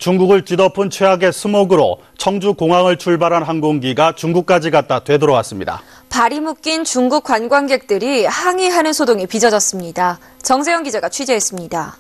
중국을 뒤덮은 최악의 스모그로 청주공항을 출발한 항공기가 중국까지 갔다 되돌아왔습니다. 발이 묶인 중국 관광객들이 항의하는 소동이 빚어졌습니다. 정세영 기자가 취재했습니다.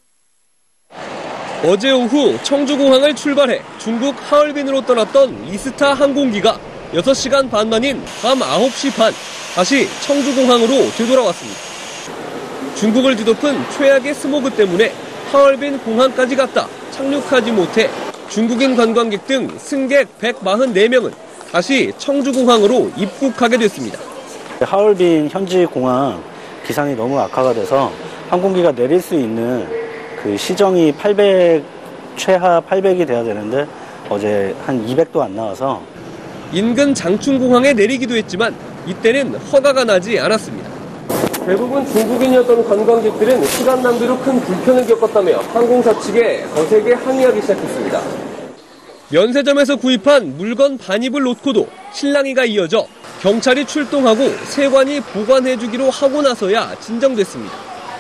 어제 오후 청주공항을 출발해 중국 하얼빈으로 떠났던 이스타 항공기가 6시간 반 만인 밤 9시 반 다시 청주공항으로 되돌아왔습니다. 중국을 뒤덮은 최악의 스모그 때문에 하얼빈 공항까지 갔다 착륙하지 못해 중국인 관광객 등 승객 144명은 다시 청주공항으로 입국하게 됐습니다. 하얼빈 현지 공항 기상이 너무 악화가 돼서 항공기가 내릴 수 있는 그 시정이 최하 800이 돼야 되는데 어제 한 200도 안 나와서 인근 장충공항에 내리기도 했지만 이때는 허가가 나지 않았습니다. 대부분 중국인이었던 관광객들은 시간 낭비로 큰 불편을 겪었다며 항공사 측에 거세게 항의하기 시작했습니다. 면세점에서 구입한 물건 반입을 놓고도 실랑이가 이어져 경찰이 출동하고 세관이 보관해주기로 하고 나서야 진정됐습니다.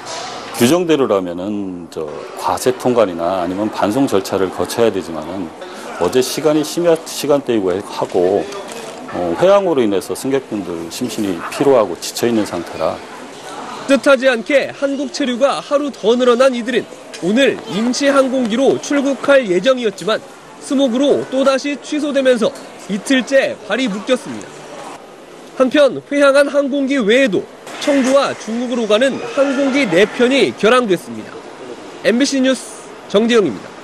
규정대로라면은 과세 통관이나 아니면 반송 절차를 거쳐야 되지만은 어제 시간이 심야 시간대이고 하고 회항으로 인해서 승객분들 심신이 피로하고 지쳐 있는 상태라. 뜻하지 않게 한국 체류가 하루 더 늘어난 이들은 오늘 임시 항공기로 출국할 예정이었지만 스모그로 또다시 취소되면서 이틀째 발이 묶였습니다. 한편 회항한 항공기 외에도 청주와 중국으로 가는 항공기 4편이 결항됐습니다. MBC 뉴스 정재영입니다.